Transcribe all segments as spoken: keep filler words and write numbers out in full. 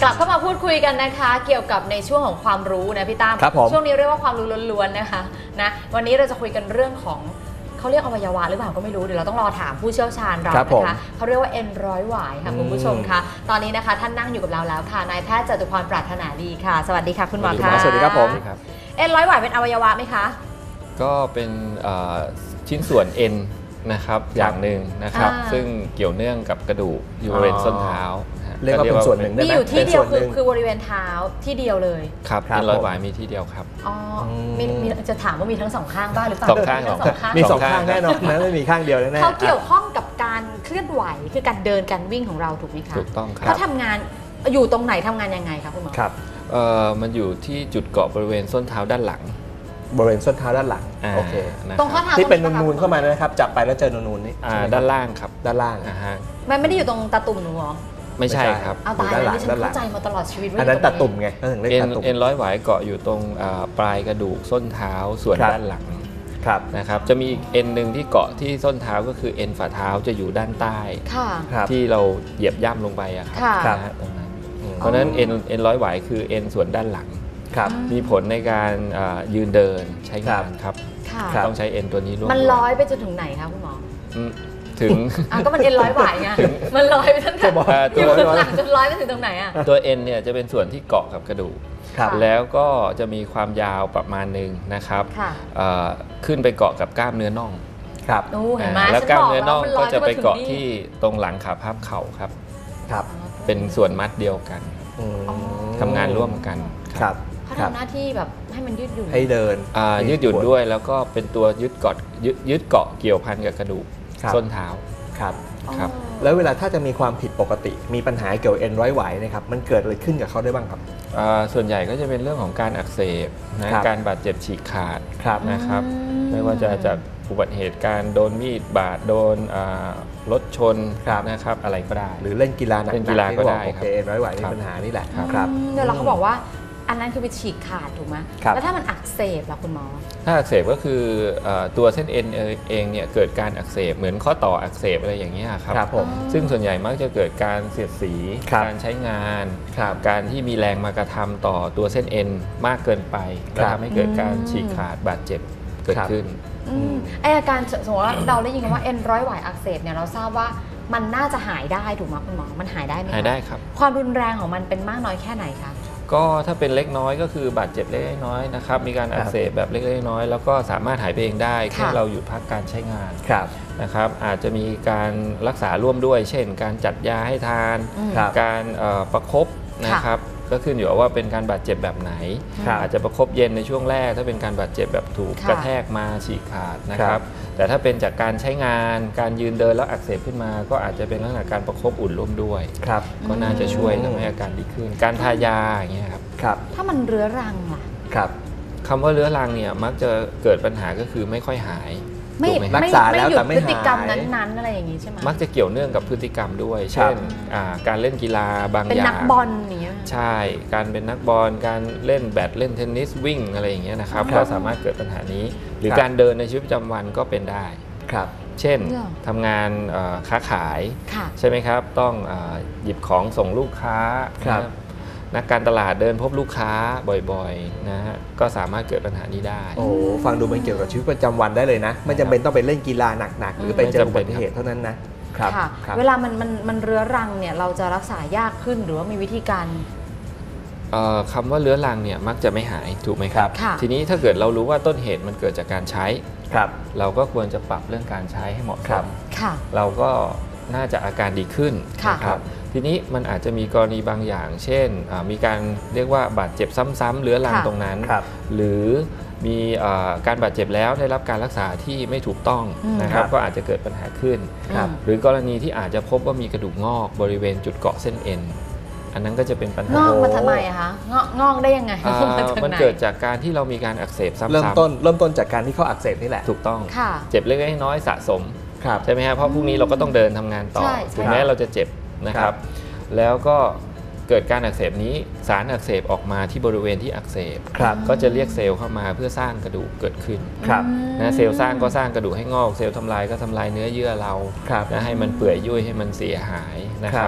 ลับเข้ามาพูดคุยกันนะคะเกี่ยวกับในช่วงของความรู้นะพี่ตั้มช่วงนี้เรียกว่าความรู้ล้วนๆนะคะนะวันนี้เราจะคุยกันเรื่องของเขาเรียกอวัยวะหรือเปล่าก็ไม่รู้เดี๋ยวเราต้องรอถามผู้เชี่ยวชาญเรานะคะเขาเรียกว่าเอ็นร้อยหวายค่ะคุณผู้ชมคะตอนนี้นะคะท่านนั่งอยู่กับเราแล้วค่ะนายแพทย์จตุพรปรารถนาดีค่ะสวัสดีค่ะคุณหมอคะสวัสดีครับผมเอ็นร้อยหวายเป็นอวัยวะไหมคะก็เป็นชิ้นส่วนเอ็นนะครับอย่างหนึ่งนะครับซึ่งเกี่ยวเนื่องกับกระดูกอยู่บริเวณส้นเท้าเรียกว่าเป็นส่วนหนึ่งมีอยู่ที่เดียวคือคือบริเวณเท้าที่เดียวเลยครับเป็นร้อยหวายมีที่เดียวครับอ๋อมีจะถามว่ามีทั้งสองข้างบ้างหรือเปล่าสองข้างมีสองข้างแน่นอนนะไม่มีข้างเดียวแน่ๆเขาเกี่ยวข้องกับการเคลื่อนไหวคือการเดินการวิ่งของเราถูกไหมคะถูกต้องครับเขาทำงานอยู่ตรงไหนทำงานยังไงคะคุณหมอครับเอ่อมันอยู่ที่จุดเกาะบริเวณส้นเท้าด้านหลังบริเวณส้นเท้าด้านหลังโอเคตรงข้อเท้าที่เป็นนูนๆเข้ามานะครับจับไปแล้วเจอนูนๆนี่ด้านล่างครับด้านล่างอ่าฮะมันไม่ได้อยู่ตรงตาตุ่มหนูหรอไม่ใช่ครับเอาตายแล้วฉันเข้าใจมาตลอดชีวิตว่าอันนั้นตาตุ่มไงเอ็นเอ็นร้อยหวายเกาะอยู่ตรงปลายกระดูกส้นเท้าส่วนด้านหลังนะครับจะมีอีกเอ็นหนึ่งที่เกาะที่ส้นเท้าก็คือเอ็นฝ่าเท้าจะอยู่ด้านใต้ที่เราเหยียบย่ำลงไปอะครับตรงนั้นเพราะฉะนั้นเอ็นเอ็นร้อยหวายคือเอ็นส่วนด้านหลังมีผลในการยืนเดินใช้งานครับต้องใช้เอ็นตัวนี้ร่วมมันร้อยไปจนถึงไหนคะคุณหมอถึงก็มันเอ็นร้อยหวายไงมันร้อยไปจนถึงอยู่ข้างหลังจนร้อยไปถึงตรงไหนอ่ะตัวเอ็นเนี่ยจะเป็นส่วนที่เกาะกับกระดูกแล้วก็จะมีความยาวประมาณหนึ่งนะครับขึ้นไปเกาะกับกล้ามเนื้อน่องครับแล้วกล้ามเนื้อน่องก็จะไปเกาะที่ตรงหลังขาพับเข่าครับครับเป็นส่วนมัดเดียวกันทำงานร่วมกันครับเขาทำหน้าที่แบบให้มันยืดหยุ่นให้เดินยืดหยุ่นด้วยแล้วก็เป็นตัวยึดเกาะยึดเกาะเกี่ยวพันกับกระดูกส้นเท้าครับครับแล้วเวลาถ้าจะมีความผิดปกติมีปัญหาเกี่ยวกับเอ็นร้อยหวายนะครับมันเกิดอะไรขึ้นกับเขาได้บ้างครับส่วนใหญ่ก็จะเป็นเรื่องของการอักเสบนะการบาดเจ็บฉีกขาดนะครับไม่ว่าจะจากอุบัติเหตุการโดนมีดบาดโดนรถชนนะครับอะไรก็ได้หรือเล่นกีฬาหนักๆเล่นกีฬาก็ได้โอเคเอ็นร้อยหวายมีปัญหานี่แหละครับเดี๋ยวเราเขาบอกว่าอันนั้นคือไปฉีกขาดถูกไหมแล้วถ้ามันอักเสบล่ะคุณหมอถ้าอักเสบก็คือตัวเส้นเอ็นเองเนี่ยเกิดการอักเสบเหมือนข้อต่ออักเสบอะไรอย่างนี้ครับครับผมซึ่งส่วนใหญ่มักจะเกิดการเสียดสีการใช้งานการที่มีแรงมากระทำต่อตัวเส้นเอ็นมากเกินไปและทำให้เกิดการฉีกขาดบาดเจ็บเกิดขึ้นไออาการสมมติว่าเราได้ยินคำว่าเอ็นร้อยหวายอักเสบเนี่ยเราทราบว่ามันน่าจะหายได้ถูกไหมคุณหมอมันหายได้ไหมหายได้ครับความรุนแรงของมันเป็นมากน้อยแค่ไหนคะก็ถ้าเป็นเล็กน้อยก็คือบาดเจ็บเล็กน้อยนะครับมีการอักเสบแบบเล็กน้อยแล้วก็สามารถหายไปเองได้แค่เราหยุดพักการใช้งานนะครับอาจจะมีการรักษาร่วมด้วยเช่นการจัดยาให้ทานการประคบนะครับก็ขึ้นอยู่ว่าเป็นการบาดเจ็บแบบไหนอาจจะประคบเย็นในช่วงแรกถ้าเป็นการบาดเจ็บแบบถูกกระแทกมาฉีกขาดนะครับแต่ถ้าเป็นจากการใช้งานการยืนเดินแล้วอักเสบขึ้นมาก็อาจจะเป็นลักษณะการประคบอุ่นร่วมด้วยก็น่าจะช่วยทำให้อาการดีขึ้นการทายาอย่างเงี้ยครับถ้ามันเรื้อรังล่ะครับคำว่าเรื้อรังเนี่ยมักจะเกิดปัญหาก็คือไม่ค่อยหายไม่รักษาแล้วแต่ไม่หายพฤติกรรมนั้นๆอะไรอย่างนี้ใช่ไหมมักจะเกี่ยวเนื่องกับพฤติกรรมด้วยเช่นการเล่นกีฬาบางอย่างเป็นนักบอลนี้ใช่การเป็นนักบอลการเล่นแบดเล่นเทนนิสวิ่งอะไรอย่างเงี้ยนะครับก็สามารถเกิดปัญหานี้หรือการเดินในชีวิตประจำวันก็เป็นได้ครับเช่นทำงานค้าขายใช่ไหมครับต้องหยิบของส่งลูกค้านักการตลาดเดินพบลูกค้าบ่อยๆนะฮะก็สามารถเกิดปัญหานี้ได้โอ้ฟังดูมันเกี่ยวกับชีวิตประจำวันได้เลยนะไม่จำเป็นต้องไปเล่นกีฬาหนักๆหรือไปเจออุบัติเหตุเท่านั้นนะครับเวลามันมันมันเรื้อรังเนี่ยเราจะรักษายากขึ้นหรือว่ามีวิธีการคำว่าเรื้อรังเนี่ยมักจะไม่หายถูกไหมครับทีนี้ถ้าเกิดเรารู้ว่าต้นเหตุมันเกิดจากการใช้เราก็ควรจะปรับเรื่องการใช้ให้เหมาะสมเราก็น่าจะอาการดีขึ้นนะครับทีนี้มันอาจจะมีกรณีบางอย่างเช่นมีการเรียกว่าบาดเจ็บซ้ำๆเรื้อรังตรงนั้นหรือมีการบาดเจ็บแล้วได้รับการรักษาที่ไม่ถูกต้องนะครับก็อาจจะเกิดปัญหาขึ้นหรือกรณีที่อาจจะพบว่ามีกระดูกงอกบริเวณจุดเกาะเส้นเอ็นอันนั้นก็จะเป็นปัญหางอกมาทำไมอะคะงอกงอกได้ยังไงมันเกิดจากการที่เรามีการอักเสบซ้ำๆเริ่มต้นเริ่มต้นจากการที่เขาอักเสบนี่แหละถูกต้องเจ็บเล็กน้อยสะสมใช่ไหมครับเพราะพรุ่งนี้เราก็ต้องเดินทำงานต่อถึงแม้เราจะเจ็บนะครับแล้วก็เกิดการอักเสบนี้สารอักเสบออกมาที่บริเวณที่อักเสบก็จะเรียกเซลล์เข้ามาเพื่อสร้างกระดูกเกิดขึ้นนะเซลล์สร้างก็สร้างกระดูกให้งอกเซลล์ทำลายก็ทำลายเนื้อเยื่อเรานะให้มันเปื่อยยุ่ยให้มันเสียหายนะครับ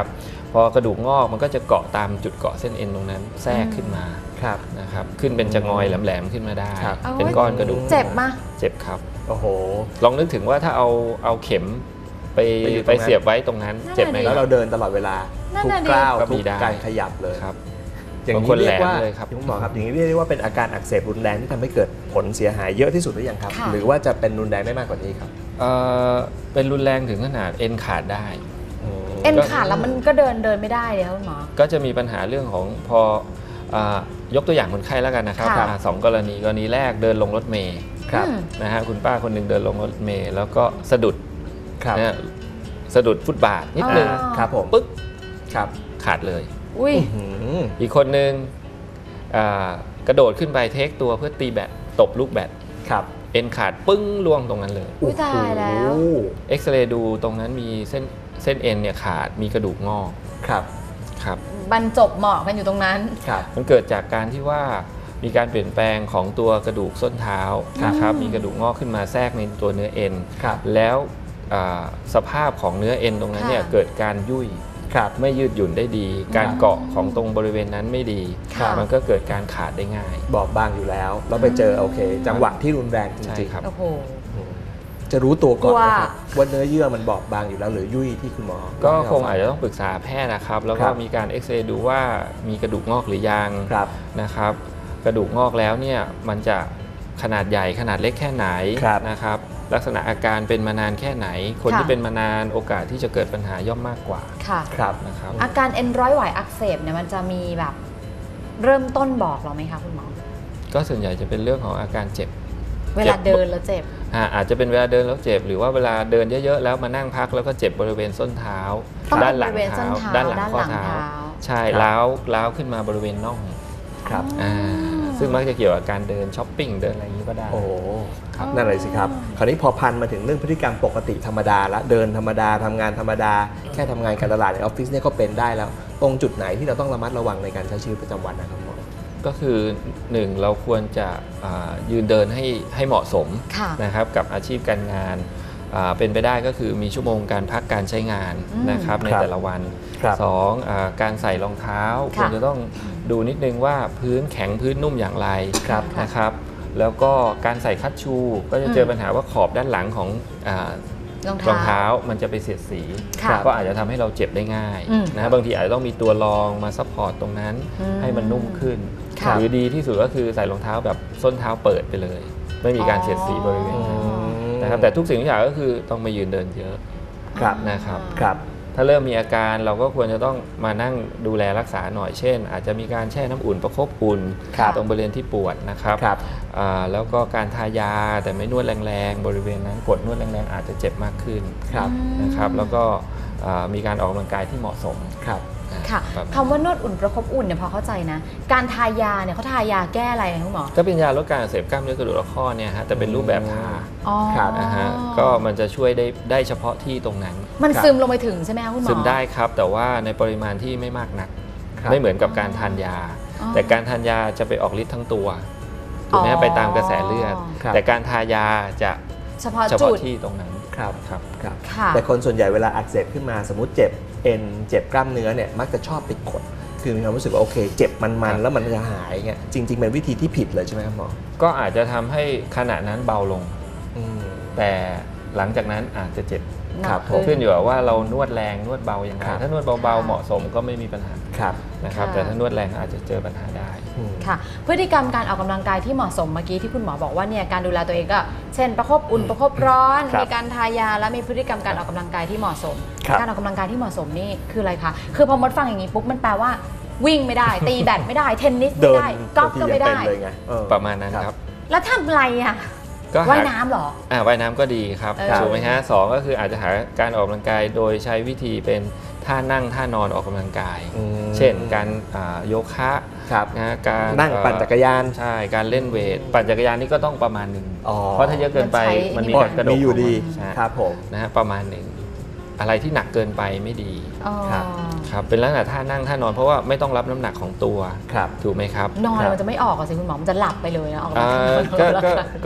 พอกระดูกงอกมันก็จะเกาะตามจุดเกาะเส้นเอ็นตรงนั้นแทรกขึ้นมาครับนะครับขึ้นเป็นจะงอยแหลมๆขึ้นมาได้ครับเป็นก้อนกระดูกเจ็บมะเจ็บครับโอ้โหลองนึกถึงว่าถ้าเอาเอาเข็มไปไปอยู่ตรงนั้นไปเสียบไว้ตรงนั้นนั่นน่ะเจ็บไหมดิคแล้รัวบเราเดินตลอดเวลานั่นทุกน่ะดิก้าวก็ทุมีกได้การขยับเลยครับอย่างบางนี้คนเรียกว่าแหลมเลยครับคุณหมอครับอย่างนี้เรียกได้ว่าเป็นอาการอักเสบรุนแรงที่ทำให้เกิดผลเสียหายเยอะที่สุดหรือยังครับค่ะหรือว่าจะเป็นรุนแรงได้มากกว่านี้ครับเอ่อเป็นรุนแรงถึงขนาดเอ็นขาดได้เอ็นขาดแล้วมันก็เดินเดินไม่ได้เลยครับคุณหมอก็จะมีปัญหาเรื่องของพออายกตัวอย่างคนไข้แล้วกันนะครับค่ะอ่าสองกรณีกรณีแรกเดินลงรถเมล์ครับอืมนะฮะคุณป้าคนหนึ่งเดินลงรถเมล์แล้วก็สะดุดครับนะฮะสะดุดฟุตบาทนิดนึงอ๋อครับผมปึ๊กครับขาดเลยอุ้ยอืมอีกคนหนึ่งอ่ากระโดดขึ้นไปเทคตัวเพื่อตีแบตตบลูกแบตครับเอ็นขาดปึ้งล่วงตรงนั้นเลยอุ๊ยตายแล้วโอ้โหเอ็กซเรย์ดูตรงนั้นมีเส้นเส้นเอ็นเนี่ยขาดมีกระดูกงอกครับครับบรรจบเหมาะกันอยู่ตรงนั้นครับมันเกิดจากการที่ว่ามีการเปลี่ยนแปลงของตัวกระดูกส้นเท้านะครับมีกระดูกงอกขึ้นมาแทรกในตัวเนื้อเอ็นครับแล้วอ่าสภาพของเนื้อเอ็นตรงนั้นเนี่ยค่ะเกิดการยุ่ยครับไม่ยืดหยุ่นได้ดี การเกาะของตรงบริเวณนั้นไม่ดีค่ะมันก็เกิดการขาดได้ง่ายบอบบางอยู่แล้วแล้วไปเจอโอเค จังหวะที่รุนแรงจใช่ริงครับโอ้โหๆอืมจะรู้ตัวก่อนกลัวนะครับว่าเนื้อเยื่อมันบอบบางอยู่แล้วหรือยุ่ยที่คุณหมอก็ให้เรคงฟัอาจจะต้องปรึกษาแพทย์นะครับ แล้วคก็รับมีการเอ็กซเรย์ดูว่ามีกระดูกงอกหรือยังครับนะครับ กระดูกงอกแล้วเนี่ยมันจะขนาดใหญ่ขนาดเล็กแค่ไหนครับนะครับ ลักษณะอาการเป็นมานานแค่ไหน คนค่ะที่เป็นมานานโอกาสที่จะเกิดปัญหาย่อมมากกว่าค่ะครับนะครับอาการเอ็นร้อยหวายอักเสบเนี่ยมันจะมีแบบเริ่มต้นบอกเราไหมคะคุณหมอก็ส่วนใหญ่จะเป็นเรื่องของอาการเจ็บเวลาเดินแล้วเจ็บอ่าอาจจะเป็นเวลาเดินแล้วเจ็บ หรือว่าเวลาเดินเยอะๆแล้วมานั่งพักแล้วก็เจ็บบริเวณส้นเท้าต้องด้านหลังบริเวณส้เท้านเท้าด้านหลังข้อด้านหลังเท้าเท้าใช่ครับล้าวล้าวขึ้นมาบริเวณน่องครับอ่าซึ่งมักจะเกี่ยวกับการเดินช้อปปิ้งเดินอะไรอย่างนี้ก็ได้โอ้โหครับนั่นเลยสิครับ คราวนี้พอพันมาถึงเรื่องพฤติกรรมปกติธรรมดาละเดินธรรมดาทำงานธรรมดา แค่ทำงานการตลาดในออฟฟิศเนี่ยก็เป็นได้แล้ว ตรงจุดไหนที่เราต้องระมัดระวังในการใช้ชีวิตประจำวันนะครับหมอก็คือหนึ่งเราควรจะอ่ายืนเดินให้ให้เหมาะสมค่ะนะครับกับอาชีพการงานอ่าเป็นไปได้ก็คือมีชั่วโมงการพักการใช้งานอืมนะครับในครับแต่ละวันครับสองอาการใส่รองเท้าค่ะควรจะต้องดูนิดนึงว่าพื้นแข็งพื้นนุ่มอย่างไรครับนะครับแล้วก็การใส่คัชชูก็จะเจอมปัญหาว่าขอบด้านหลังของอารองรองเท้าเท้ามันจะไปเสียดสีค่ะก็อาจจะทำให้เราเจ็บได้ง่ายอืมนะบางทีอาจจะต้องมีตัวรองมาซัพพอร์ตตรงนั้นอืมให้มันนุ่มขึ้นค่ะหรือดีที่สุดก็คือใส่รองเท้าแบบส้นเท้าเปิดไปเลย ไม่มีการเสียดสีบริเวณอืนั้นมนะครับแต่ทุกสิ่งทุกอย่างก็คือต้องมายืนเดินเยอะครับนะครับครับถ้าเริ่มมีอาการเราก็ควรจะต้องมานั่งดูแลรักษาหน่อยเช่น อาจจะมีการแช่น้ำอุ่นประคบอุ่นครับตรงบริเวณที่ปวดนะครับครับอ่าแล้วก็การทายาแต่ไม่นวดแรงๆ บริเวณนั้นกดนวดแรงๆ อาจจะเจ็บมากขึ้นครับนะครับแล้วก็อ่ามีการออกกำลังกายที่เหมาะสมครับนะค่ะรับคำว่านวดอุ่นประคบอุ่นเนี่ยพอเข้าใจนะ การทายาเนี่ยเขาทายาแก้อะไรนะคุณหมอก็เป็นยาลดการอักเสบกล้ามเนื้อกระดูกและข้อเนี่ยฮะแต่เป็นรูปแบบทาอ๋อครับนะฮะก็มันจะช่วยได้ได้เฉพาะที่ตรงนั้นมันครับซึมลงไปถึงใช่ไหมคะคุณหมอซึมได้ครับแต่ว่าในปริมาณที่ไม่มากนักครับไม่เหมือนกับการทานยาอ๋อแต่การทานยาจะไปออกฤทธิ์ทั้งตัวถูกไหมอ๋อไปตามกระแสเลือดครับแต่การทายาจะเฉพาะเฉจุพาะดที่ตรงนั้นครับครับครับค่ะแต่คนส่วนใหญ่เวลาอักเสบขึ้นมาสมมติเจ็บเอ็นเจ็บกล้ามเนื้อเนี่ยมักจะชอบไปกด คือมีความรู้สึกว่าโอเค เจ็บมันๆแล้วมันจะหายเงี้ยจริง ๆ เป็นวิธีที่ผิดเลยใช่ไหมครับหมอก็อาจจะทำให้ขณะนั้นเบาลงอืมแต่หลังจากนั้นอาจจะเจ็บหนักครับผมขึ้นอยู่กับว่าเรานวดแรงนวดเบาอย่างไรครับถ้านวดเบาๆเหมาะสมก็ไม่มีปัญหาครับนะครับค่ะแต่ถ้านวดแรงอาจจะเจอปัญหาได้อืมค่ะ พฤติกรรมการออกกำลังกายที่เหมาะสมเมื่อกี้ที่คุณหมอบอกว่าเนี่ยการดูแลตัวเองก็เช่นประคบอุ่นประคบร้อนครับมีการทายาและมีพฤติกรรมการออกกำลังกายที่เหมาะสมครับการออกกำลังกายที่เหมาะสมนี่คืออะไรคะคือพอมดฟังอย่างนี้ปุ๊บมันแปลว่าวิ่งไม่ได้ ตีแบดไม่ได้เทนนิสเดิไม่นได้กอล์ฟก็ไม่ได้บางทียังเป็นเลยไงเออประมาณนั้นครับแล้วทำอะไรอ่ะก็หว่ายน้ำเหรออ่าว่ายน้ำก็ดีครับเออถูกไหมฮะสองก็คืออาจจะหาการออกกำลังกายโดยใช้วิธีเป็นท่านั่งท่านอนออกกำลังกายอืมเช่นการอ่าโยคะครับนะการนั่งปั่นจักรยานใช่การเล่นเวทปั่นจักรยานนี่ก็ต้องประมาณหนึ่งอ๋อเพราะถ้าเยอะเกินไปมัมันนใช้มีการกระโดดมีอยู่ดีใช่ครับผมนะฮะประมาณหนึ่งอะไรที่หนักเกินไปไม่ดีอ๋อครับครับเป็นลักษณะท่านั่งท่านอนเพราะว่าไม่ต้องรับน้ำหนักของตัวครับถูกไหมครับนอนครับมันจะไม่ออกอะสิคุณหมอมันจะหลับไปเลยนะออกกำลัอ่งกายาก็ก็ก็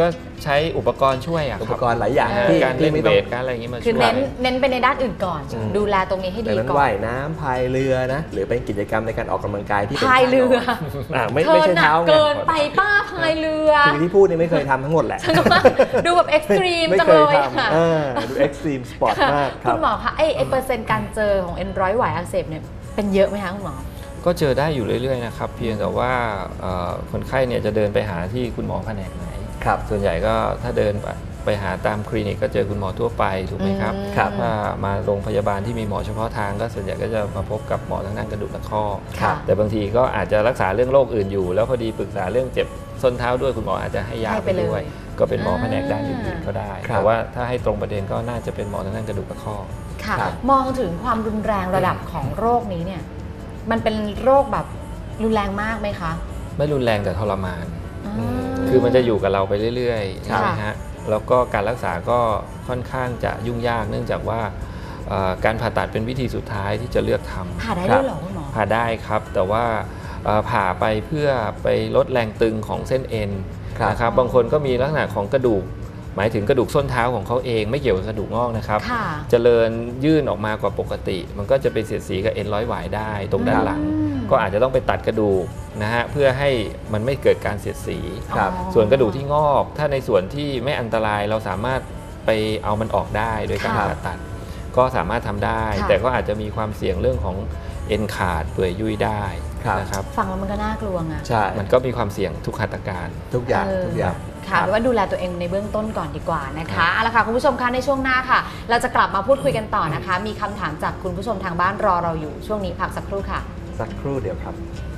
ใช้อุปกรณ์ช่วยอะครับอุปกรณ์หลายอย่างเออที่การที่เล่นไม่เวต้องทการอะไรอย่างนี้มาคือช่วยเน้นเน้นไปในด้านอื่นก่อนอืมดูแลตรงนี้ให้ดัดีงนั้นก่อนว่ายน้ำพายเรือนะหรือเป็นกิจกรรมในการออกกำลังกายที่เป็นพายเรืออ่าไม่ไม่ใช่เท้าไงเกินไปป้าพายเรือคือที่พูดนี่ไม่เคยทำทั้งหมดแหละฉันก็ว่าดูแบบเอ็กซ์ตรีมไม่จังเคเลย ยทำค่ะเออดูเอ็กซ์ตรีมสปอร์ตมากคคุรับณหมอคะไอ้ไอ้เปอร์เซ็นต์การเจอของเอ็นร้อยหวายอักเสบเนี่ยเป็นเยอะไหมคะคุณหมอก็เจอได้อยู่เรื่อยๆนะครับเพียงแต่ว่าเอ่อคนไข้เนี่ยจะเดินไปหาที่คุณหมอแผนกไหนครับส่วนใหญ่ก็ถ้าเดินไปหาตามคลินิกก็เจอคุณหมอทั่วไปถูกไหมครับอืมครับถ้ามาโรงพยาบาลที่มีหมอเฉพาะทางก็ส่วนใหญ่ก็จะมาพบกับหมอทางด้านกระดูกและข้อค่ะแต่บางทีก็อาจจะรักษาเรื่องโรคอื่นอยู่ แล้วพอดีปรึกษาเรื่องเจ็บส้นเท้าด้วยคุณหมออาจจะให้ยาให้ไปไปเลยด้วย ก็เป็นหมอแผนกด้านอื่นๆก็ได้ครับแต่ว่าถ้าให้ตรงประเด็นก็น่าจะเป็นหมอทางด้านกระดูกและข้อค่ะครับมองถึงความรุนแรงระดับของโรคนี้เนี่ยมันเป็นโรคแบบรุนแรงมากไหมคะไม่รุนแรงแต่ทรมานอ่าคือมันจะอยู่กับเราไปเรื่อยๆค่ะใช่ไหมฮะ แล้วก็การรักษาก็ค่อนข้างจะยุ่งยากเนื่องจากว่าเอ่อการผ่าตัดเป็นวิธีสุดท้ายที่จะเลือกทำผ่าได้ด้วยเหรอคุณหมอผ่าได้ครับ แต่ว่าเอ่อผ่าไปเพื่อไปลดแรงตึงของเส้นเอ็นครับนะครับ บางคนก็มีลักษณะของกระดูก หมายถึงกระดูกส้นเท้าของเขาเองไม่เกี่ยวกับกระดูกงอกนะครับค่ะเจริญยื่นออกมากว่าปกติ มันก็จะไปเสียดสีกับเอ็นร้อยหวายได้ตรงด้านหลังอืมก็อาจจะต้องไปตัดกระดูกนะฮะเพื่อให้มันไม่เกิดการเสียดสีครับอ๋อส่วนกระดูกที่งอก ถ้าในส่วนที่ไม่อันตรายเราสามารถไปเอามันออกได้โดยการค่ะผ่าตัด ก็สามารถทำได้ค่ะแต่ก็อาจจะมีความเสี่ยงเรื่องของเอ็นขาดเปื่อยยุ่ยได้ครับนะครับฟังแล้วมันก็น่ากลัวไงใช่มันก็มีความเสี่ยงทุกหัตถการทุกอย่างเออทุกอย่างค่ะรับแปลว่าดูแลตัวเองในเบื้องต้นก่อนดีกว่านะครัคะบเอาละค่ะคุณผู้ชมคะในช่วงหน้าค่ะ เราจะกลับมาพูดคุยกันต่อนะคะ มีคำถามจากคุณผู้ชมทางบ้านรอเราอยู่ช่วงนี้พักสักครู่ค่ะสักครู่เดียวครับ